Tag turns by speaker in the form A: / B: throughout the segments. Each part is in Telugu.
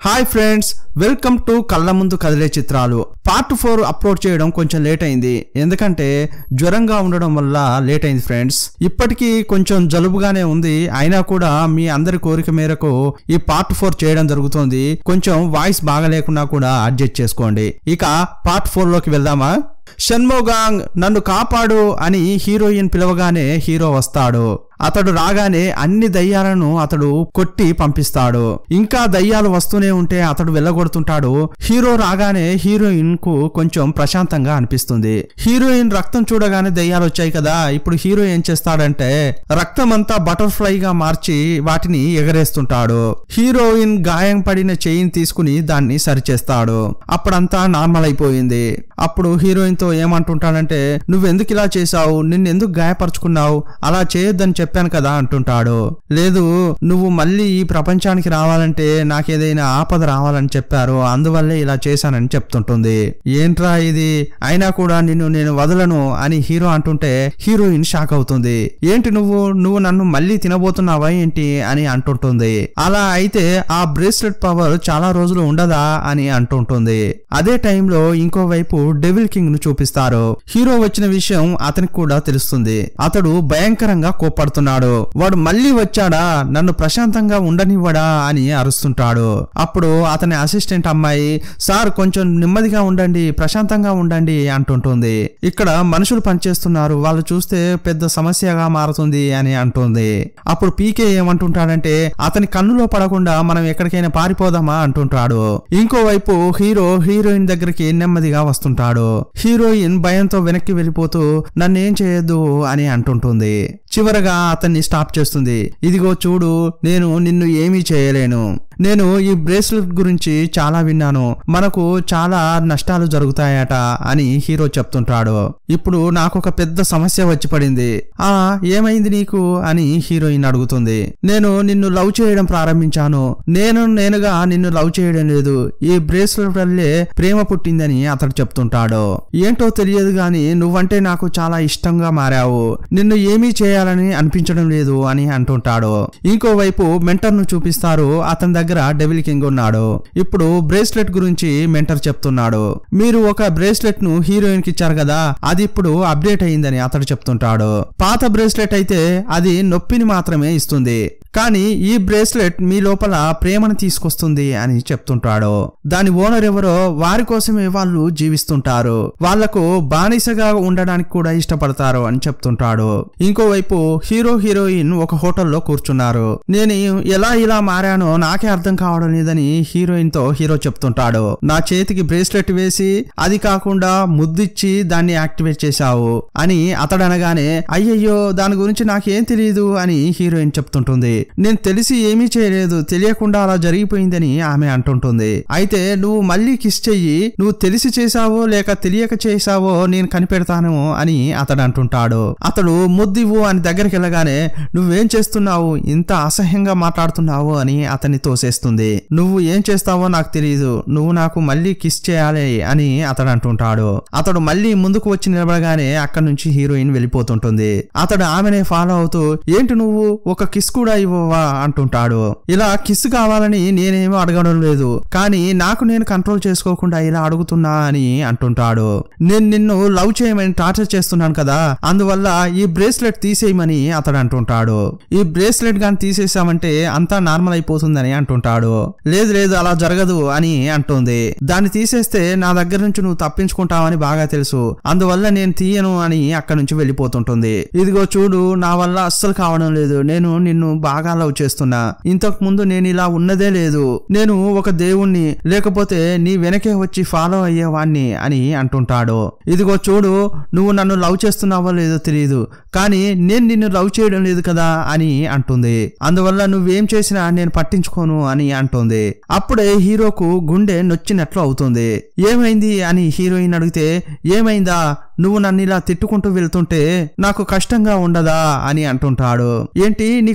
A: హాయ్ ఫ్రెండ్స్, వెల్కమ్ టు కళ్ళ ముందు కదిలే చిత్రాలు. పార్ట్ 4 అప్లోడ్ చేయడం కొంచెం లేట్ అయింది, ఎందుకంటే జ్వరంగా ఉండడం వల్ల లేట్ అయింది ఫ్రెండ్స్. ఇప్పటికీ కొంచెం జలుబుగానే ఉంది, అయినా కూడా మీ అందరి కోరిక మేరకు ఈ పార్ట్ 4 చేయడం జరుగుతోంది. కొంచెం వాయిస్ బాగా లేకున్నా కూడా అడ్జస్ట్ చేసుకోండి. ఇక పార్ట్ 4 లోకి వెళ్దామా? షణ్మోగాంగ్ నన్ను కాపాడు అని హీరోయిన్ పిలవగానే హీరో వస్తాడు. అతడు రాగానే అన్ని దయ్యాలను అతడు కొట్టి పంపిస్తాడు. ఇంకా దయ్యాలు వస్తూనే ఉంటే అతడు వెళ్ళగొడుతుంటాడు. హీరో రాగానే హీరోయిన్ కు కొంచెం ప్రశాంతంగా అనిపిస్తుంది. హీరోయిన్ రక్తం చూడగానే దయ్యాలు వచ్చాయి కదా, ఇప్పుడు హీరో ఏం చేస్తాడంటే రక్తం అంతా బటర్ఫ్లై గా మార్చి వాటిని ఎగరేస్తుంటాడు. హీరోయిన్ గాయం పడిన చెయ్యిని తీసుకుని దాన్ని సరిచేస్తాడు. అప్పుడంతా నార్మల్ అయిపోయింది. అప్పుడు హీరోయిన్ తో ఏమంటుంటాడంటే, నువ్వెందుకు ఇలా చేసావు, నిన్నెందుకు గాయపరుచుకున్నావు, అలా చేయొద్దని చెప్పాను కదా అంటుంటాడు. లేదు, నువ్వు మళ్ళీ ఈ ప్రపంచానికి రావాలంటే నాకేదైనా ఆపద రావాలని చెప్పారు, అందువల్లే ఇలా చేశానని చెప్తుంటుంది. ఏంట్రా ఇది, అయినా కూడా నిన్ను నేను వదలను అని హీరో అంటుంటే హీరోయిన్ షాక్ అవుతుంది. ఏంటి నువ్వు నన్ను మళ్ళీ తినబోతున్నావా ఏంటి అని అంటుంటుంది. అలా అయితే ఆ బ్రేస్లెట్ పవర్ చాలా రోజులు ఉండదా అని అంటుంటుంది. అదే టైంలో ఇంకోవైపు డెవిల్ కింగ్ ను చూపిస్తారు. హీరో వచ్చిన విషయం అతనికి కూడా తెలుస్తుంది. అతడు భయంకరంగా కోప్పడుతున్నాడు. వాడు మళ్ళీ వచ్చాడా, నన్ను ప్రశాంతంగా ఉండనివ్వడా అని అరుస్తుంటాడు. అప్పుడు అతని అసిస్టెంట్ అమ్మాయి, సార్ కొంచెం నెమ్మదిగా ఉండండి, ప్రశాంతంగా ఉండండి అంటుంటుంది. ఇక్కడ మనుషులు పనిచేస్తున్నారు, వాళ్ళు చూస్తే పెద్ద సమస్యగా మారుతుంది అని అంటుంది. అప్పుడు పీకే ఏమంటుంటాడంటే, అతని కన్నులో పడకుండా మనం ఎక్కడికైనా పారిపోదామా అంటుంటాడు. ఇంకోవైపు హీరో హీరోయిన్ దగ్గరికి నెమ్మదిగా వస్తుంటాడు. హీరోయిన్ భయంతో వెనక్కి వెళ్ళిపోతూ నన్నేం చేయొద్దు అని అంటుంటుంది. చివరగా అతన్ని స్టాప్ చేస్తుంది. ఇదిగో చూడు, నేను నిన్ను ఏమీ చేయలేను. నేను ఈ బ్రేస్లెట్ గురించి చాలా విన్నాను, మనకు చాలా నష్టాలు జరుగుతాయట అని హీరో చెప్తుంటాడు. ఇప్పుడు నాకు ఒక పెద్ద సమస్య వచ్చి పడింది. ఏమైంది నీకు అని హీరోయిన్ అడుగుతుంది. నేను నిన్ను లవ్ చేయడం ప్రారంభించాను. నేనుగా నిన్ను లవ్ చేయడం లేదు, ఈ బ్రేస్లెట్ వల్లే ప్రేమ పుట్టిందని అతడు చెప్తుంటాడు. ఏంటో తెలియదు గాని నువ్వంటే నాకు చాలా ఇష్టంగా మారావు, నిన్ను ఏమీ చేయాలని అనిపించడం లేదు అని అంటుంటాడు. ఇంకోవైపు మెంటర్ ను చూపిస్తారు. అతని దగ్గర డెవిల్ కింగ్ ఉన్నాడు. ఇప్పుడు బ్రేస్లెట్ గురించి మెంటర్ చెప్తున్నాడు. మీరు ఒక బ్రేస్లెట్ ను హీరోయిన్ కి ఇచ్చారు కదా, అది ఇప్పుడు అప్డేట్ అయిందని అతడు చెప్తుంటాడు. పాత బ్రేస్లెట్ అయితే అది నొప్పిని మాత్రమే ఇస్తుంది, కానీ ఈ బ్రేస్లెట్ మీ లోపల ప్రేమను తీసుకొస్తుంది అని చెప్తుంటాడు. దాని ఓనర్ ఎవరో వారి కోసమే వాళ్ళు జీవిస్తుంటారు, వాళ్లకు బానిసగా ఉండడానికి కూడా ఇష్టపడతారు అని చెప్తుంటాడు. ఇంకోవైపు హీరో హీరోయిన్ ఒక హోటల్లో కూర్చున్నారు. నేను ఎలా ఇలా మారానో నాకే అర్థం కావడం లేదని హీరోయిన్ తో హీరో చెప్తుంటాడు. నా చేతికి బ్రేస్లెట్ వేసి అది కాకుండా ముద్దిచ్చి దాన్ని యాక్టివేట్ చేశావు అని అతడు అనగానే, అయ్యయ్యో దాని గురించి నాకేం తెలియదు అని హీరోయిన్ చెప్తుంటుంది. నేను తెలిసి ఏమీ చేయలేదు, తెలియకుండా అలా జరిగిపోయిందని ఆమె అంటుంటుంది. అయితే నువ్వు మళ్ళీ కిస్ చెయ్యి, నువ్వు తెలిసి చేసావో లేక తెలియక చేసావో నేను కనిపెడతాను అని అతడు అంటుంటాడు. అతడు ముద్దివ్వు అని దగ్గరికి వెళ్ళగానే, నువ్వేం చేస్తున్నావు, ఇంత అసహ్యంగా మాట్లాడుతున్నావు అని అతన్ని తోసేస్తుంది. నువ్వు ఏం చేస్తావో నాకు తెలియదు, నువ్వు నాకు మళ్ళీ కిస్ చేయాలి అని అతడు అంటుంటాడు. అతడు మళ్ళీ ముందుకు వచ్చి నిలబడగానే అక్కడి నుంచి హీరోయిన్ వెళ్ళిపోతుంటుంది. అతడు ఆమెనే ఫాలో అవుతూ, ఏంటి నువ్వు ఒక కిస్ కూడా ఇవ్వవా అంటుంటాడు. ఇలా కిస్ కావాలని నేనేమో అడగడం లేదు, కానీ నాకు నేను కంట్రోల్ చేసుకోకుండా ఇలా అడుగుతున్నా అని అంటుంటాడు. నేను నిన్ను లవ్ చేయమని టార్చర్ చేస్తున్నాను కదా, అందువల్ల ఈ బ్రేస్లెట్ తీసేయమని అతడు అంటుంటాడు. ఈ బ్రేస్లెట్ గాని తీసేసామంటే అంతా నార్మల్ అయిపోతుందని అంటుంటాడు. లేదు లేదు అలా జరగదు అని అంటుంది. దాన్ని తీసేస్తే నా దగ్గర నుంచి నువ్వు తప్పించుకుంటావని బాగా తెలుసు, అందువల్ల నేను తీయను అని అక్కడి నుంచి వెళ్ళిపోతుంటుంది. ఇదిగో చూడు, నా వల్ల అస్సలు కావడం లేదు, నేను నిన్ను బాగా లవ్ చేస్తున్నా, ఇంతకు ముందు నేను ఇలా ఉన్నదే లేదు, నేను ఒక దేవుణ్ణి లేకపోతే నీ వెనకే వచ్చి ఫాలో అయ్యేవాణ్ణి అని అంటుంటాడు. ఇదిగో చూడు, నువ్వు నన్ను లవ్ చేస్తున్నావో లేదో తెలియదు, కానీ నేను నిన్ను లవ్ చేయడం లేదు కదా అని అంటుంది. అందువల్ల నువ్వేం చేసినా నేను పట్టించుకోను అని అంటుంది. అప్పుడే హీరోకు గుండె నొచ్చినట్లు అవుతుంది. ఏమైంది అని హీరోయిన్ అడిగితే, ఏమైందా, నువ్వు నన్ను ఇలా తిట్టుకుంటూ వెళ్తుంటే నాకు కష్టంగా ఉండదా అని అంటుంటాడు. ఏంటి నీకు నొప్పి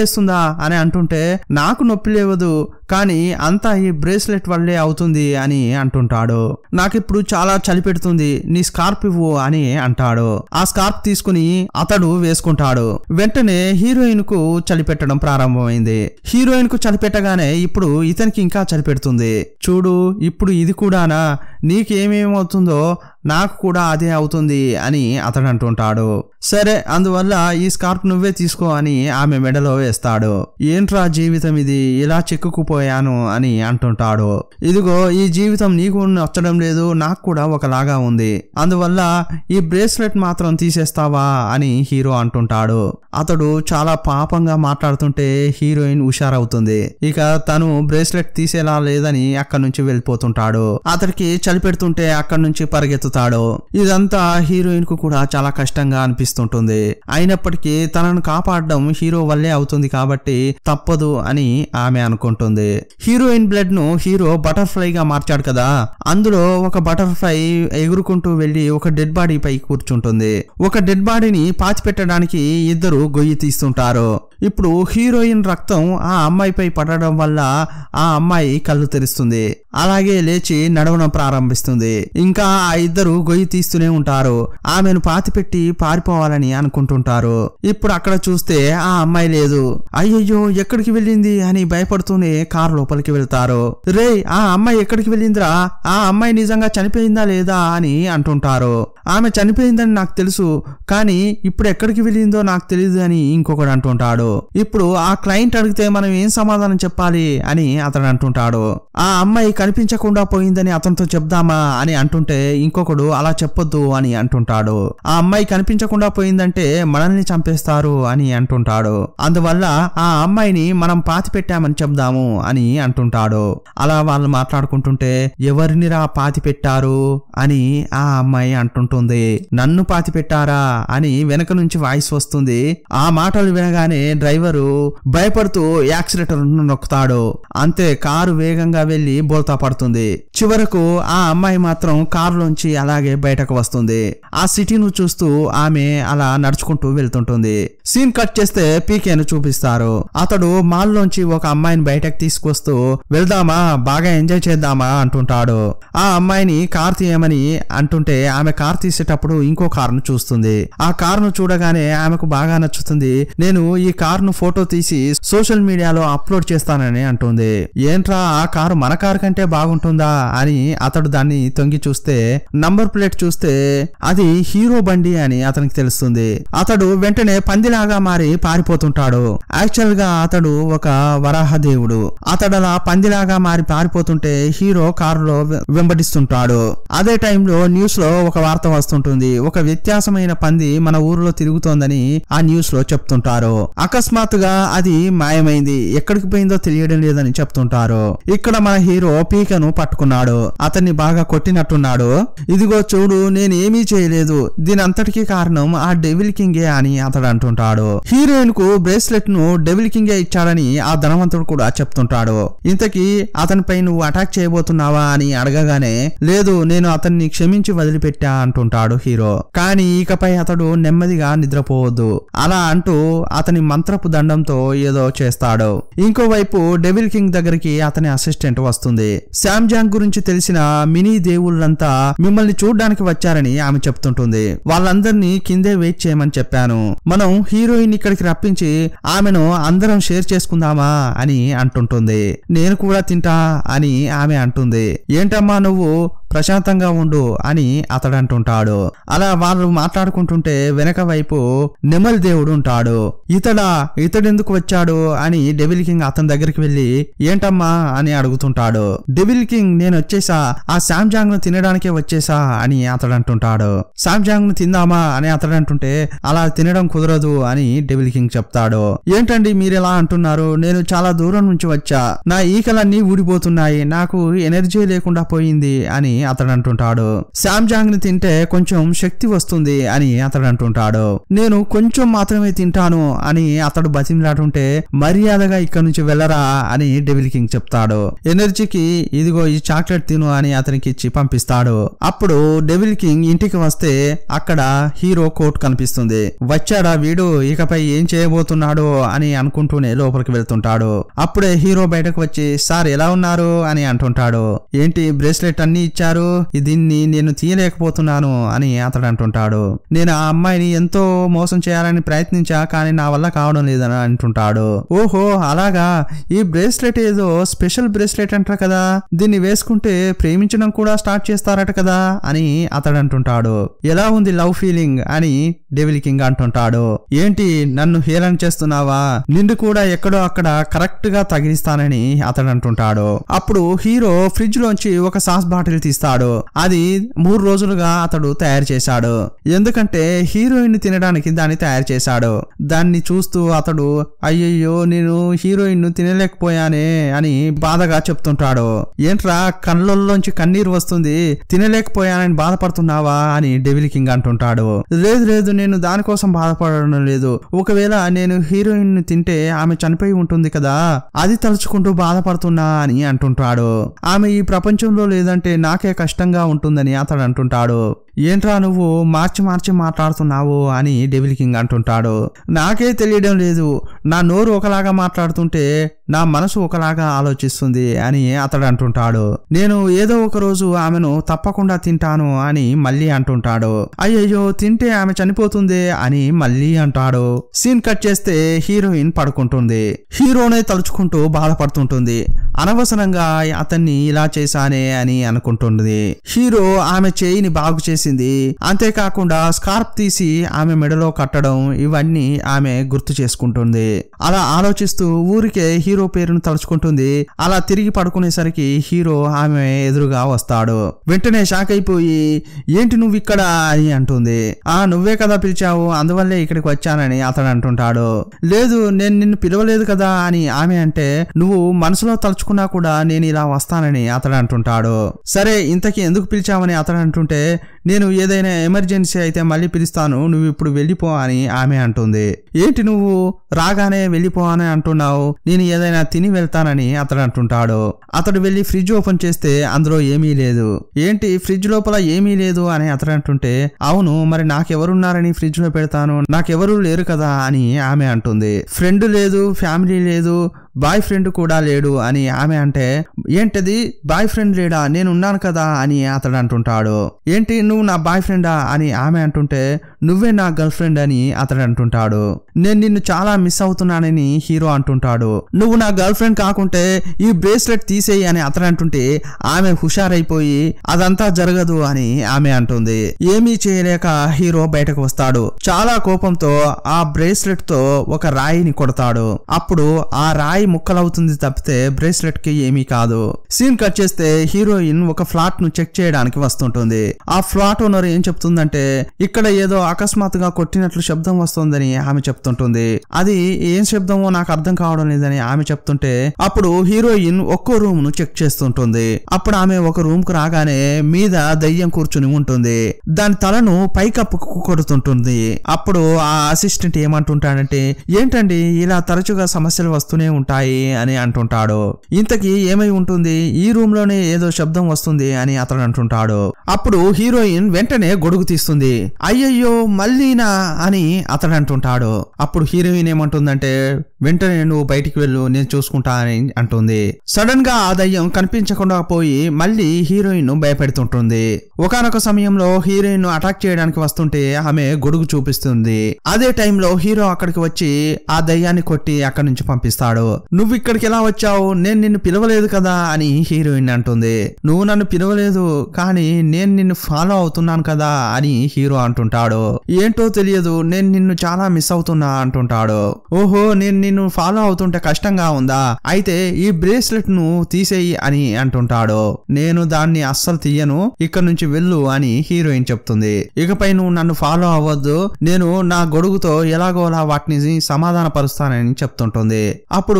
A: లేస్తుందా అని అంటుంటే నాకు నొప్పి లేవదు, కానీ అంతా ఈ బ్రేస్లెట్ వల్లే అవుతుంది అని అంటుంటాడు. నాకిప్పుడు చాలా చలి పెడుతుంది, నీ స్కార్ప్ ఇవ్వు అని అంటాడు. ఆ స్కార్ప్ తీసుకుని అతడు వేసుకుంటాడు. వెంటనే హీరోయిన్ కు చలి పెట్టడం ప్రారంభమైంది. హీరోయిన్ కు చలి పెట్టగానే ఇప్పుడు ఇతనికి ఇంకా చలి పెడుతుంది. చూడు, ఇప్పుడు ఇది కూడానా, నీకేమేమవుతుందో నాకు కూడా అదే అవుతుంది అని అతడు అంటుంటాడు. సరే, అందువల్ల ఈ స్కార్ప్ నువ్వే తీసుకో అని ఆమె మెడలో వేస్తాడు. ఏంట్రా జీవితం ఇది, ఇలా చిక్కుకుపోయాను అని అంటుంటాడు. ఇదిగో, ఈ జీవితం నీకు నచ్చడం లేదు, నాకు కూడా ఒకలాగా ఉంది, అందువల్ల ఈ బ్రేస్లెట్ మాత్రం తీసేస్తావా అని హీరో అంటుంటాడు. అతడు చాలా పాపంగా మాట్లాడుతుంటే హీరోయిన్ హుషారవుతుంది. ఇక తను బ్రేస్లెట్ తీసేలా లేదని అక్కడి నుంచి వెళ్ళిపోతుంటాడు. అతడికి చలి పెడుతుంటే అక్కడి నుంచి పరిగెత్తుతాడు. ఇదంతా హీరోయిన్ కు కూడా చాలా కష్టంగా అనిపిస్తుంటుంది. అయినప్పటికీ తనను కాపాడడం హీరో వల్లే అవుతుంది కాబట్టి తప్పదు అని ఆమె అనుకుంటుంది. హీరోయిన్ బ్లడ్ ను హీరో బటర్ఫ్లై గా మార్చాడు కదా, అందులో ఒక బటర్ఫ్లై ఎగురుకుంటూ వెళ్లి ఒక డెడ్ బాడీ పై కూర్చుంటుంది. ఒక డెడ్ బాడీని పాతి పెట్టడానికి ఇద్దరు గొయ్యి తీస్తుంటారు. ఇప్పుడు హీరోయిన్ రక్తం ఆ అమ్మాయిపై పడడం వల్ల ఆ అమ్మాయి కళ్ళు తెరుస్తుంది. అలాగే లేచి నడవడం ప్రారంభిస్తుంది. ఇంకా ఆ ఇద్దరు గొయ్యి తీస్తూనే ఉంటారు. ఆమెను పాతిపెట్టి పారిపోవాలని అనుకుంటుంటారు. ఇప్పుడు అక్కడ చూస్తే ఆ అమ్మాయి లేదు. అయ్యయ్యో, ఎక్కడికి వెళ్ళింది అని భయపడుతూనే కారు లోపలికి వెళ్తారు. రే, ఆ అమ్మాయి ఎక్కడికి వెళ్ళిందిరా, ఆ అమ్మాయి నిజంగా చనిపోయిందా లేదా అని అంటుంటారు. ఆమె చనిపోయిందని నాకు తెలుసు, కానీ ఇప్పుడు ఎక్కడికి వెళ్ళిందో నాకు తెలియదు అని ఇంకొకడు అంటుంటాడు. ఇప్పుడు ఆ క్లయింట్ అడిగితే మనం ఏం సమాధానం చెప్పాలి అని అతడు అంటుంటాడు. ఆ అమ్మాయి కనిపించకుండా పోయిందని అతనితో చెప్దామా అని అంటుంటే ఇంకొకడు అలా చెప్పొద్దు అని అంటుంటాడు. ఆ అమ్మాయి కనిపించకుండా పోయిందంటే మనల్ని చంపేస్తారు అని అంటుంటాడు. అందువల్ల ఆ అమ్మాయిని మనం పాతి పెట్టామని చెప్దాము అని అంటుంటాడు. అలా వాళ్ళు మాట్లాడుకుంటుంటే ఎవరినిరా పాతి పెట్టారు అని ఆ అమ్మాయి అంటుంటుంది. నన్ను పాతి పెట్టారా అని వెనక నుంచి వాయిస్ వస్తుంది. ఆ మాటలు వినగానే డ్రైవరు భయపడుతూ యాక్సిలేటర్ నొక్కుతాడు. అంతే, కారు వేగంగా వెళ్లి బోల్తా పడుతుంది. చివరకు ఆ అమ్మాయి మాత్రం కారులోంచి అలాగే బయటకు వస్తుంది. ఆ సిటీను చూస్తూ ఆమె అలా నడుచుకుంటూ వెళ్తుంటుంది. సీన్ కట్ చేస్తే పీకేను చూపిస్తారు. అతడు మాల్లోంచి ఒక అమ్మాయిని బయటకు తీసుకొస్తూ వెళ్దామా, బాగా ఎంజాయ్ చేద్దామా అంటుంటాడు. ఆ అమ్మాయిని కార్ తీయమని అంటుంటే ఆమె కార్ తీసేటప్పుడు ఇంకో కారును చూస్తుంది. ఆ కారును చూడగానే ఆమెకు బాగా నచ్చుతుంది. నేను ఈ కారును ఫోటో తీసి సోషల్ మీడియాలో అప్లోడ్ చేస్తానని అంటుంది. ఏంట్రా, ఆ కారు మన కారు కంటే బాగుంటుందా అని అతడు దాన్ని తొంగి చూస్తే నంబర్ ప్లేట్ చూస్తే అది హీరో బండి అని అతనికి తెలుస్తుంది. అతడు వెంటనే పందిలాగా మారి పారిపోతుంటాడు. యాక్చువల్ గా అతడు ఒక వరాహ దేవుడు. అతడు అలా పందిలాగా మారి పారిపోతుంటే హీరో కారులో వెంబడిస్తుంటాడు. అదే టైంలో న్యూస్ లో ఒక వార్త వస్తుంటుంది. ఒక వ్యత్యాసమైన పంది మన ఊరిలో తిరుగుతోందని ఆ న్యూస్ లో చెప్తుంటారు. అకస్మాత్తుగా అది మాయమైంది, ఎక్కడికి పోయిందో తెలియడం లేదని చెప్తుంటారు. ఇక్కడ మన హీరో పీకను పట్టుకున్నాడు. అతన్ని బాగా కొట్టినట్టున్నాడు. ఇదిగో చూడు, నేనేమీ చేయలేదు, దీని అంతటికీ కారణం ఆ డెవిల్ కింగే అని అతడు అంటుంటాడు. హీరోయిన్ కు బ్రేస్లెట్ ను డెవిల్ కింగే ఇచ్చాడని ఆ ధనవంతుడు కూడా చెప్తుంటాడు. ఇంతకీ అతనిపై నువ్వు అటాక్ చేయబోతున్నావా అని అడగగానే లేదు, నేను అతన్ని క్షమించి వదిలిపెట్టా అంటుంటాడు హీరో. కానీ ఇకపై అతడు నెమ్మదిగా నిద్రపోవద్దు అలా అంటూ అతని మంత్రపు దండంతో ఏదో చేస్తాడు. ఇంకోవైపు డెవిల్ కింగ్ దగ్గరికి అతని అసిస్టెంట్ వస్తుంది. శామ్జాంగ్ గురించి తెలిసిన మినీ దేవుళ్ళంతా మిమ్మల్ని చూడ్డానికి వచ్చారని ఆమె చెప్తుంటుంది. వాళ్ళందరినీ కిందే వెయిట్ చేయమని చెప్పాను. మనం హీరోయిన్ ఇక్కడికి రప్పించి ఆమెను అందరం షేర్ చేసుకుందామా అని అంటుంటుంది. నేను కూడా తింటా అని ఆమె అంటుంది. ఏంటమ్మా నువ్వు, ప్రశాంతంగా ఉండు అని అతడు అంటుంటాడు. అలా వాళ్ళు మాట్లాడుకుంటుంటే వెనక వైపు నెమల్ దేవుడు ఉంటాడు. ఇతడెందుకు వచ్చాడు అని డెవిల్ కింగ్ అతని దగ్గరికి వెళ్లి ఏంటమ్మా అని అడుగుతుంటాడు. డెవిల్ కింగ్, నేను వచ్చేసా, ఆ శామ్జాంగ్ ను తినడానికే వచ్చేసా అని అతడు అంటుంటాడు. శామ్జాంగ్ ను తిందామా అని అతడు అంటుంటే అలా తినడం కుదరదు అని డెవిల్ కింగ్ చెప్తాడు. ఏంటండి మీరెలా అంటున్నారు, నేను చాలా దూరం నుంచి వచ్చా, నా ఈకలన్నీ ఊడిపోతున్నాయి, నాకు ఎనర్జీ లేకుండా పోయింది అని అతడు అంటుంటాడు. శామ్జాంగ్ ని తింటే కొంచెం శక్తి వస్తుంది అని అతడు అంటుంటాడు. నేను కొంచెం మాత్రమే తింటాను అని అతడు బతిమలాడుంటే మర్యాదగా ఇక్కడ నుంచి వెళ్ళరా అని డెవిల్ కింగ్ చెప్తాడు. ఎనర్జీకి ఇదిగో ఈ చాక్లెట్ తిను అని అతనికి ఇచ్చి పంపిస్తాడు. అప్పుడు డెవిల్ కింగ్ ఇంటికి వస్తే అక్కడ హీరో కోట్ కనిపిస్తుంది. వచ్చాడా వీడు, ఇకపై ఏం చేయబోతున్నాడు అని అనుకుంటూనే లోపలికి వెళ్తుంటాడు. అప్పుడే హీరో బయటకు వచ్చి సార్ ఎలా ఉన్నారు అని అంటుంటాడు. ఏంటి బ్రేస్లెట్ అన్ని ఇచ్చారు, దీన్ని నేను తీయలేకపోతున్నాను అని అతడు అంటుంటాడు. నేను ఆ అమ్మాయిని ఎంతో మోసం చేయాలని ప్రయత్నించా, కానీ నా వల్ల కావడం లేదని అంటుంటాడు. ఓహో అలాగా, ఈ బ్రేస్లెట్ ఏదో స్పెషల్ బ్రేస్లెట్ అంటారు కదా, దీన్ని వేసుకుంటే ప్రేమించడం కూడా స్టార్ట్ చేస్తారట కదా అని అతడు అంటుంటాడు. ఎలా ఉంది లవ్ ఫీలింగ్ అని డెవిల్ కింగ్ అంటుంటాడు. ఏంటి నన్ను హేళన చేస్తున్నావా, నిన్ను కూడా ఎక్కడో అక్కడ కరెక్ట్ గా తగిలిస్తానని అతడు అంటుంటాడు. అప్పుడు హీరో ఫ్రిడ్జ్ లోంచి ఒక సాస్ బాటిల్ తీస్తాడు. అది 3 రోజులుగా అతడు తయారు చేశాడు. ఎందుకంటే హీరోయిన్ తినడానికి దాన్ని తయారు చేశాడు. దాన్ని చూస్తూ అతడు అయ్యయ్యో నేను హీరోయిన్ తినలేకపోయానే అని బాధగా చెప్తుంటాడు. ఏంట్రా కళ్ళల్లోంచి కన్నీరు వస్తుంది, తినలేకపోయానని బాధపడుతున్నావా అని డెవిల్ కింగ్ అంటుంటాడు. లేదు లేదు, నేను దానికోసం బాధపడడం లేదు. ఒకవేళ నేను హీరోయిన్ తింటే ఆమె చనిపోయి ఉంటుంది కదా, అది తలుచుకుంటూ బాధపడుతున్నా అని అంటుంటాడు. ఆమె ఈ ప్రపంచంలో లేదంటే నాకే కష్టంగా ఉంటుందని అతడు అంటుంటాడు. ఏంట్రా నువ్వు మార్చి మార్చి మాట్లాడుతున్నావు అని డెవిల్ కింగ్ అంటుంటాడు. నాకే తెలియడం లేదు, నా నోరు ఒకలాగా మాట్లాడుతుంటే నా మనసు ఒకలాగా ఆలోచిస్తుంది అని అతడు అంటుంటాడు. నేను ఏదో ఒక రోజు ఆమెను తప్పకుండా తింటాను అని మళ్ళీ అంటుంటాడు. అయ్యయ్యో తింటే ఆమె చనిపోతుంది అని మళ్ళీ అంటాడు. సీన్ కట్ చేస్తే హీరోయిన్ పడుకుంటుంది. హీరోనే తలుచుకుంటూ బాధపడుతుంటుంది. అనవసరంగా అతన్ని ఇలా చేశానే అని అనుకుంటుంది. హీరో ఆమె చేయిని బాగు చేసింది, అంతేకాకుండా స్కార్ప్ తీసి ఆమె మెడలో కట్టడం ఇవన్నీ ఆమె గుర్తు చేసుకుంటుంది. అలా ఆలోచిస్తూ ఊరికే హీరో పేరును తలుచుకుంటుంది. అలా తిరిగి పడుకునేసరికి హీరో ఆమె ఎదురుగా వస్తాడు. వెంటనే షాక్ అయిపోయి ఏంటి నువ్వు ఇక్కడ అని అంటుంది. నువ్వే కదా పిలిచావు, అందువల్లే ఇక్కడికి వచ్చానని అతడు అంటుంటాడు. లేదు నేను నిన్ను పిలవలేదు కదా అని ఆమె అంటే, నువ్వు మనసులో తలుచుకున్నా కూడా నేను ఇలా వస్తానని అతడు అంటుంటాడు. సరే ఇంతకీ ఎందుకు పిలిచావని అతడు అంటుంటే, నేను ఏదైనా ఎమర్జెన్సీ అయితే మళ్ళీ పిలుస్తాను, నువ్వు ఇప్పుడు వెళ్ళిపో అని ఆమె అంటుంది. ఏంటి నువ్వు రాగానే వెళ్ళిపో అని అంటున్నావు, నేను ఏదైనా తిని వెళ్తానని అతడు అంటుంటాడు. అతడు వెళ్ళి ఫ్రిడ్జ్ ఓపెన్ చేస్తే అందులో ఏమీ లేదు. ఏంటి ఫ్రిడ్జ్ లోపల ఏమీ లేదు అని అతడు అంటుంటే, అవును మరి నాకెవరున్నారని ఫ్రిడ్జ్ లో పెడతాను, నాకెవరూ లేరు కదా అని ఆమె అంటుంది. ఫ్రెండ్ లేదు, ఫ్యామిలీ లేదు, బాయ్ ఫ్రెండ్ కూడా లేడు అని ఆమె అంటే, ఏంటది బాయ్ ఫ్రెండ్ లేడా, నేనున్నాను కదా అని అతడు అంటుంటాడు. ఏంటి నువ్వు నా బాయ్ ఫ్రెండా అని ఆమె అంటుంటే, నువ్వే నా గర్ల్ ఫ్రెండ్ అని అతడు అంటుంటాడు. నేను నిన్ను చాలా మిస్ అవుతున్నానని హీరో అంటుంటాడు. నువ్వు నా గర్ల్ ఫ్రెండ్ కాకుంటే ఈ బ్రేస్లెట్ తీసేయి అని అతడు అంటుంటే ఆమె హుషారైపోయి అదంతా జరగదు అని ఆమె అంటుంది. ఏమీ చేయలేక హీరో బయటకు వస్తాడు. చాలా కోపంతో ఆ బ్రేస్లెట్ తో ఒక రాయిని కొడతాడు. అప్పుడు ఆ రాయి ముక్కలవుతుంది తప్పితే బ్రేస్లెట్ కి ఏమీ కాదు. సీన్ కట్ చేస్తే హీరోయిన్ ఒక ఫ్లాట్ ను చెక్ చేయడానికి వస్తుంటుంది. ఆ ఫ్లాట్ ఓనర్ ఏం చెప్తుందంటే, ఇక్కడ ఏదో అకస్మాత్తుగా కొట్టినట్లు శబ్దం వస్తుందని ఆమె చెప్తుంటుంది. అది ఏం శబ్దమో నాకు అర్థం కావడం లేదని ఆమె చెప్తుంటే, అప్పుడు హీరోయిన్ ఒక్కో రూమ్ ను చెక్ చేస్తుంటుంది. అప్పుడు ఆమె ఒక రూమ్ కు రాగానే మీద దయ్యం కూర్చుని ఉంటుంది. దాని తలను పైకప్పుకు కొడుతుంటుంది. అప్పుడు ఆ అసిస్టెంట్ ఏమంటుంటాడంటే, ఏంటండి ఇలా తరచుగా సమస్యలు వస్తూనే ఉంటాయి అని అంటుంటాడు. ఇంతకీ ఏమై ఉంటుంది, ఈ రూమ్ లోనే ఏదో శబ్దం వస్తుంది అని అతడు అంటుంటాడు. అప్పుడు హీరోయిన్ వెంటనే గొడుగు తీస్తుంది. అయ్యయ్యో మళ్ళీనా అని అతడు అంటుంటాడు. అప్పుడు హీరోయిన్ ఏమంటుందంటే, వెంటనే నువ్వు బయటికి వెళ్ళు, నేను చూసుకుంటా అని అంటుంది. సడన్ గా ఆ దయ్యం కనిపించకుండా పోయి మళ్ళీ హీరోయిన్ భయపెడుతుంటుంది. ఒకానొక సమయంలో హీరోయిన్ అటాక్ చేయడానికి వస్తుంటే ఆమె గొడుగు చూపిస్తుంది. అదే టైంలో హీరో అక్కడికి వచ్చి ఆ దయ్యాన్ని కొట్టి అక్కడి నుంచి పంపిస్తాడు. నువ్వు ఇక్కడికి ఎలా వచ్చావు, నేను నిన్ను పిలవలేదు కదా అని హీరోయిన్ అంటుంది. నువ్వు నన్ను పిలవలేదు కానీ నేను నిన్ను ఫాలో అవుతున్నాను కదా అని హీరో అంటుంటాడు. ఏంటో తెలియదు, నేను నిన్ను చాలా మిస్ అవుతున్నా అంటుంటాడు. ఓహో నేను నిన్ను ఫాలో అవుతుంటే కష్టంగా ఉందా, అయితే ఈ బ్రేస్లెట్ ను తీసేయి అని అంటుంటాడు. నేను దాన్ని అస్సలు తీయను, ఇక్కడ నుంచి వెళ్ళు అని హీరోయిన్ చెప్తుంది. ఇకపై నువ్వు నన్ను ఫాలో అవ్వద్దు, నేను నా గొడుగుతో ఎలాగోలా వాటిని సమాధాన పరుస్తానని చెప్తుంటుంది. అప్పుడు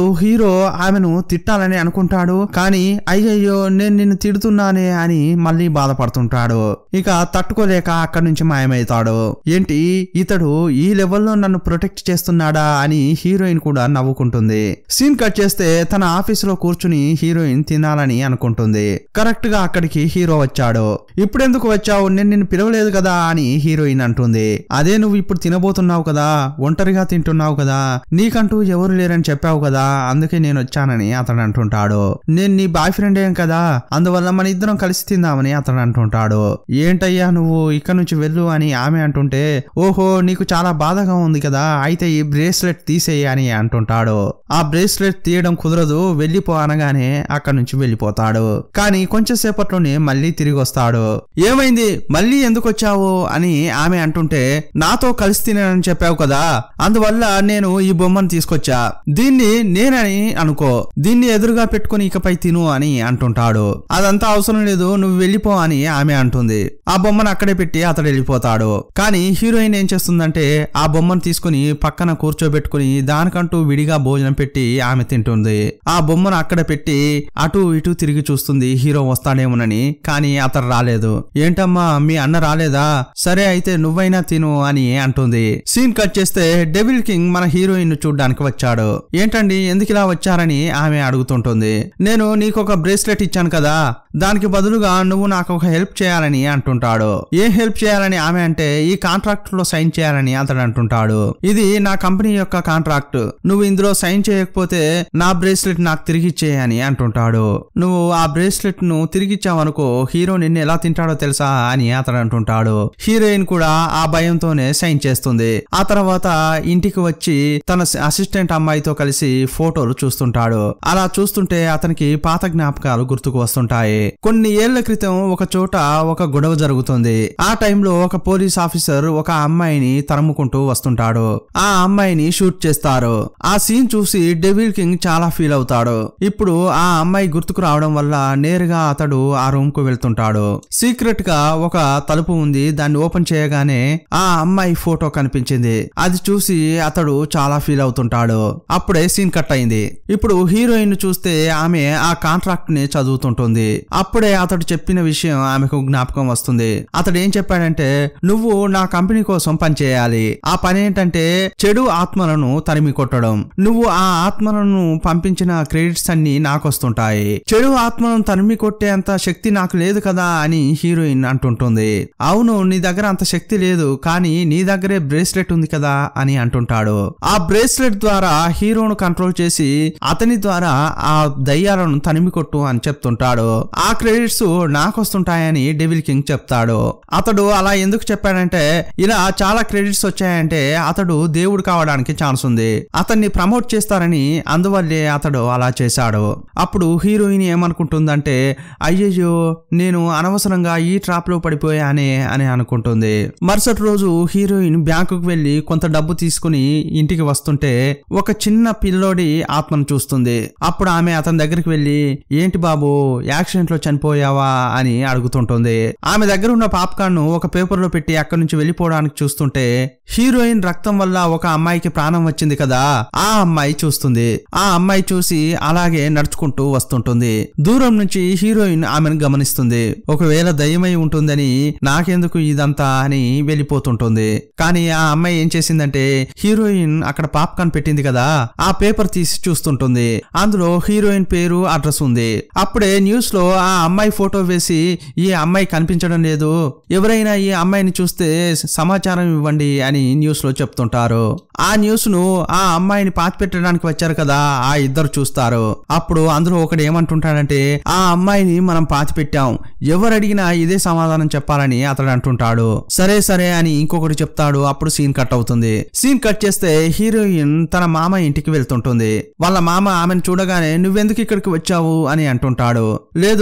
A: హీరో ఆమెను తిట్టాలని అనుకుంటాడు, కానీ అయ్యయ్యో నేను నిన్ను తిడుతున్నానే అని మళ్ళీ బాధపడుతుంటాడు. ఇక తట్టుకోలేక అక్కడి నుంచి మాయమవుతాడు. ఏంటి ఇతడు ఈ లెవెల్లో నన్ను ప్రొటెక్ట్ చేస్తున్నాడా అని హీరోయిన్ కూడా నవ్వుకుంటుంది. సీన్ కట్ చేస్తే తన ఆఫీసులో కూర్చుని హీరోయిన్ తినాలని అనుకుంటుంది. కరెక్ట్ గా అక్కడికి హీరో వచ్చాడు. ఇప్పుడెందుకు వచ్చావు, నేను నిన్ను పిలవలేదు కదా అని హీరోయిన్ అంటుంది. అదే నువ్వు ఇప్పుడు తినబోతున్నావు కదా, ఒంటరిగా తింటున్నావు కదా, నీకంటూ ఎవరు లేరని చెప్పావు కదా, అందుకే నేను వచ్చానని అతడు అంటుంటాడు. నేను నీ బాయ్ ఫ్రెండ్ ఏం కదా, అందువల్ల మన ఇద్దరం కలిసి తిందామని అతడు అంటుంటాడు. ఏంటయ్యా నువ్వు ఇక్కడ నుంచి వెళ్ళు అని ఆమె అంటుంటే, ఓహో నీకు చాలా బాధగా ఉంది కదా, అయితే ఈ బ్రేస్లెట్ తీసేయి అని అంటుంటాడు. ఆ బ్రేస్లెట్ తీయడం కుదరదు, వెళ్ళిపో అనగానే అక్కడి నుంచి వెళ్ళిపోతాడు. కానీ కొంచెం సేపట్లోనే మళ్ళీ తిరిగి వస్తాడు. ఏమైంది, మళ్ళీ ఎందుకు వచ్చావు అని ఆమె అంటుంటే, నాతో కలిసి తినని చెప్పావు కదా, అందువల్ల నేను ఈ బొమ్మను తీసుకొచ్చా, దీన్ని నేనని అనుకో, దీన్ని ఎదురుగా పెట్టుకుని ఇకపై తిను అని అంటుంటాడు. అదంతా అవసరం లేదు, నువ్వు వెళ్ళిపో అని ఆమె అంటుంది. ఆ బొమ్మను అక్కడే పెట్టి అతడు వెళ్ళిపోతాడు. కానీ హీరోయిన్ ఏం చేస్తుందంటే ఆ బొమ్మను తీసుకుని పక్కన కూర్చోబెట్టుకుని దానికంటూ విడిగా భోజనం పెట్టి ఆమె తింటుంది. ఆ బొమ్మను అక్కడ పెట్టి అటు ఇటు తిరిగి చూస్తుంది హీరో వస్తాడేమోనని, కానీ అతడు రాలేదు. ఏంటమ్మా మీ అన్న రాలేదా, సరే అయితే నువ్వైనా తిను అని అంటుంది. సీన్ కట్ చేస్తే డెవిల్ కింగ్ మన హీరోయిన్ చూడ్డానికి వచ్చాడు. ఏంటండి ఎందుకు ఇలా వచ్చారని ఆమె అడుగుతుంటుంది. నేను నీకు ఒక బ్రేస్లెట్ ఇచ్చాను కదా, దానికి బదులుగా నువ్వు నాకు ఒక హెల్ప్ చేయాలని అంటుంటాడు. ఏ హెల్ప్ చేయాలని ఆమె అంటే, ఈ కాంట్రాక్ట్ లో సైన్ చేయాలని అతడు అంటుంటాడు. ఇది నా కంపెనీ యొక్క కాంట్రాక్ట్, నువ్వు ఇందులో సైన్ చేయకపోతే నా బ్రేస్లెట్ నాకు తిరిగి ఇచ్చేయని అంటుంటాడు. నువ్వు ఆ బ్రేస్లెట్ ను తిరిగిచ్చావనుకో హీరో నిన్ను ఎలా తింటాడో తెలుసా అని అతడు అంటుంటాడు. హీరోయిన్ కూడా ఆ భయంతోనే సైన్ చేస్తుంది. ఆ తర్వాత ఇంటికి వచ్చి తన అసిస్టెంట్ అమ్మాయితో కలిసి ఫోటోలు చూస్తుంటాడు. అలా చూస్తుంటే అతనికి పాత జ్ఞాపకాలు గుర్తుకు వస్తుంటాయి. కొన్ని ఏళ్ల క్రితం ఒక చోట ఒక గొడవ జరుగుతుంది. ఆ టైంలో ఒక పోలీస్ ఆఫీసర్ ఒక అమ్మాయిని తరుముకుంటూ వస్తుంటాడు. ఆ అమ్మాయిని షూట్ చేస్తారు. ఆ సీన్ చూసి డెవిల్ కింగ్ చాలా ఫీల్ అవుతాడు. ఇప్పుడు ఆ అమ్మాయి గుర్తుకు రావడం వల్ల నేరుగా అతడు ఆ రూమ్ కు వెళ్తుంటాడు. సీక్రెట్ గా ఒక తలుపు ఉంది, దాన్ని ఓపెన్ చేయగానే ఆ అమ్మాయి ఫోటో కనిపించింది. అది చూసి అతడు చాలా ఫీల్ అవుతుంటాడు. అప్పుడే సీన్ కట్ అయింది. ఇప్పుడు హీరోయిన్ చూస్తే ఆమె ఆ కాంట్రాక్ట్ ని చదువుతుంటుంది. అప్పుడే అతడు చెప్పిన విషయం ఆమెకు జ్ఞాపకం వస్తుంది. అతడు ఏం చెప్పాడంటే, నువ్వు నా కంపెనీ కోసం పనిచేయాలి. ఆ పని ఏంటంటే చెడు ఆత్మలను తరిమి కొట్టడం. నువ్వు ఆ ఆత్మలను పంపించిన క్రెడిట్స్ అన్ని నాకు వస్తుంటాయి. చెడు ఆత్మలను తరిమి కొట్టే అంత శక్తి నాకు లేదు కదా అని హీరోయిన్ అంటుంటుంది. అవును నీ దగ్గర అంత శక్తి లేదు, కానీ నీ దగ్గరే బ్రేస్లెట్ ఉంది కదా అని అంటుంటాడు. ఆ బ్రేస్లెట్ ద్వారా హీరోను కంట్రోల్ చేసి అతని ద్వారా ఆ దయ్యాలను తరిమి కొట్టు అని చెప్తుంటాడు. ఆ క్రెడిట్స్ నాకు వస్తుంటాయని డెవిల్ కింగ్ చెప్తాడు. అతడు అలా ఎందుకు చెప్పాడంటే, ఇలా చాలా క్రెడిట్స్ వచ్చాయంటే అతడు దేవుడు కావడానికి ఛాన్స్ ఉంది, అతన్ని ప్రమోట్ చేస్తారని, అందువల్లే అతడు అలా చేశాడు. అప్పుడు హీరోయిన్ ఏమనుకుంటుందంటే, అయ్యయ్యో నేను అనవసరంగా ఈ ట్రాప్ లో పడిపోయానే అని అనుకుంటుంది. మరుసటి రోజు హీరోయిన్ బ్యాంకుకు వెళ్లి కొంత డబ్బు తీసుకుని ఇంటికి వస్తుంటే ఒక చిన్న పిల్లోడి ఆత్మను చూస్తుంది. అప్పుడు ఆమె అతని దగ్గరికి వెళ్లి, ఏంటి బాబు యాక్సిడెంట్ లో చనిపోయావా అని అడుగుతుంటుంది. ఆమె దగ్గర ఉన్న పాప్కార్న్ ను ఒక పేపర్ లో పెట్టి అక్కడి నుంచి వెళ్లిపోవడానికి చూస్తుంటే హీరోయిన్ రక్తం వల్ల ఒక అమ్మాయికి ప్రాణం వచ్చింది కదా, ఆ అమ్మాయి చూస్తుంది. ఆ అమ్మాయి చూసి అలాగే నడుచుకుంటూ వస్తుంటుంది. దూరం నుంచి హీరోయిన్ ఆమెను గమనిస్తుంది. ఒకవేళ దయ్యమై ఉంటుందని, నాకెందుకు ఇదంతా అని వెళ్ళిపోతుంటుంది. కానీ ఆ అమ్మాయి ఏం చేసిందంటే, హీరోయిన్ అక్కడ పాప్కార్న్ పెట్టింది కదా, ఆ పేపర్ తీసి చూస్తుంటుంది. అందులో హీరోయిన్ పేరు అడ్రస్ ఉంది. అప్పుడే న్యూస్ లో ఆ అమ్మాయి ఫోటో వేసి, ఈ అమ్మాయి కనిపించడం లేదు, ఎవరైనా ఈ అమ్మాయిని చూస్తే సమాచారం ఇవ్వండి అని న్యూస్ లో చెప్తుంటారు. ఆ న్యూస్ ను ఆ అమ్మాయిని పాతిపెట్టడానికి వచ్చారు కదా ఆ ఇద్దరు చూస్తారు. అప్పుడు అందులో ఒకడు ఏమంటుంటాడంటే, ఆ అమ్మాయిని మనం పాతిపెట్టాం, ఎవరు అడిగినా ఇదే సమాధానం చెప్పాలని అతడు అంటుంటాడు. సరే సరే అని ఇంకొకటి చెప్తాడు. అప్పుడు సీన్ కట్ అవుతుంది. సీన్ కట్ చేస్తే హీరోయిన్ తన మామ ఇంటికి వెళ్తుంటుంది. వాళ్ళ మామ ఆమెను చూడగానే, నువ్వెందుకు ఇక్కడికి వచ్చావు అని అంటుంటాడు. లేదు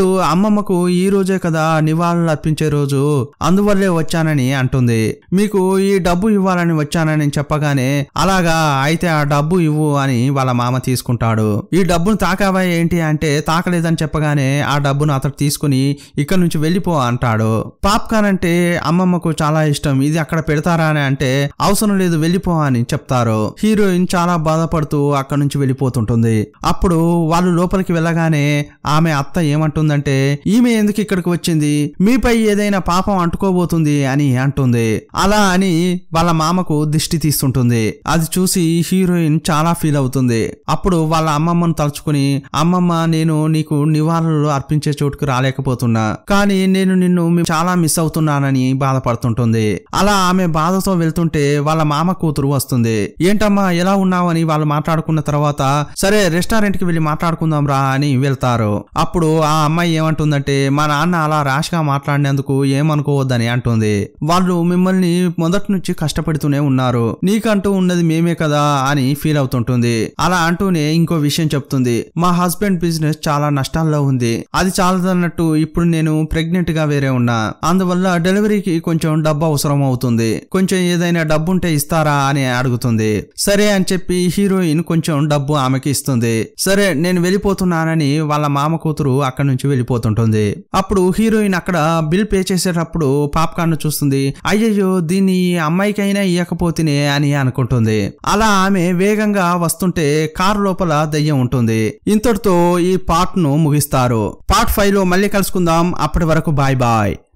A: అమ్మమ్మకు ఈ రోజే కదా నివాళులు అర్పించే రోజు, అందువల్లే వచ్చానని అంటుంది. మీకు ఈ డబ్బు ఇవ్వాలని వచ్చానని చెప్పగానే అలాగా అయితే ఆ డబ్బు ఇవ్వు అని వాళ్ళ మామ తీసుకుంటాడు. ఈ డబ్బును తాకావా ఏంటి అంటే తాకలేదని చెప్పగానే ఆ డబ్బును అతడు తీసుకుని ఇక్కడ నుంచి వెళ్ళిపో అంటాడు. పాప్కార్న్ అంటే అమ్మమ్మకు చాలా ఇష్టం, ఇది అక్కడ పెడతారా అని అంటే అవసరం లేదు వెళ్ళిపో అని చెప్తారు. హీరోయిన్ చాలా బాధపడుతూ అక్కడ నుంచి వెళ్ళిపోతుంటుంది. అప్పుడు వాళ్ళు లోపలికి వెళ్ళగానే ఆమె అత్త ఏమంటుందంటే ఈమె ఎందుకు ఇక్కడికి వచ్చింది, మీపై ఏదైనా పాపం అంటుకోబోతుంది అని అంటుంది. అలా అని వాళ్ళ మామకు దిష్టి తీస్తుంటుంది. అది చూసి హీరోయిన్ చాలా ఫీల్ అవుతుంది. అప్పుడు వాళ్ళ అమ్మమ్మను తలుచుకుని అమ్మమ్మ నేను నీకు నివాళులు అర్పించే చోటుకు రాలేకపోతున్నా, కానీ నేను నిన్ను చాలా మిస్ అవుతున్నానని బాధపడుతుంటుంది. అలా ఆమె బాధతో వెళ్తుంటే వాళ్ళ మామ కూతురు వస్తుంది. ఏంటమ్మా ఎలా ఉన్నావని వాళ్ళు మాట్లాడుకున్న తర్వాత సరే రెస్టారెంట్ కి వెళ్ళి మాట్లాడుకుందాం రా అని వెళ్తారు. అప్పుడు ఆ అమ్మాయి ఏమంటుందంటే మా నాన్న అలా ర్యాష్ గా మాట్లాడినందుకు ఏమనుకోవద్దని అంటుంది. వాళ్ళు మిమ్మల్ని మొదటి నుంచి కష్టపెడుతూనే ఉన్నారు, నీకంటూ ఉన్నది మేమే కదా అని ఫీల్ అవుతుంటుంది. అలా అంటూనే ఇంకో విషయం చెప్తుంది, మా హస్బెండ్ బిజినెస్ చాలా నష్టాల్లో ఉంది, అది చాలదన్నట్టు ఇప్పుడు నేను ప్రెగ్నెంట్ గా వేరే ఉన్నా, అందువల్ల డెలివరీకి కొంచెం డబ్బు అవసరం అవుతుంది, కొంచెం ఏదైనా డబ్బు ఉంటే ఇస్తారా అని అడుగుతుంది. సరే అని చెప్పి హీరోయిన్ కొంచెం డబ్బు ఆమెకి ఇస్తుంది. సరే నేను వెళ్ళిపోతున్నానని వాళ్ళ మామ కూతురు అక్కడి నుంచి వెళ్ళిపోతుంటుంది. అప్పుడు హీరోయిన్ అక్కడ బిల్ పే చేసేటప్పుడు పాప్కార్న్ చూస్తుంది. అయ్యయ్యో దీన్ని అమ్మాయికైనా ఇయ్యకపోతేనే అని అనుకుంటుంది. అలా ఆమె వేగంగా వస్తుంటే కారు లోపల దయ్యం ఉంటుంది. ఇంతటితో ఈ పార్ట్ ను ముగిస్తారు. పార్ట్ 5 లో మళ్ళీ కలుసుకుందాం. అప్పటి వరకు బాయ్ బాయ్.